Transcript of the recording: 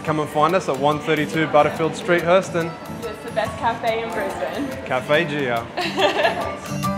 come and find us at 132 Butterfield Street, Herston. It's the best cafe in Brisbane. Cafe Gia.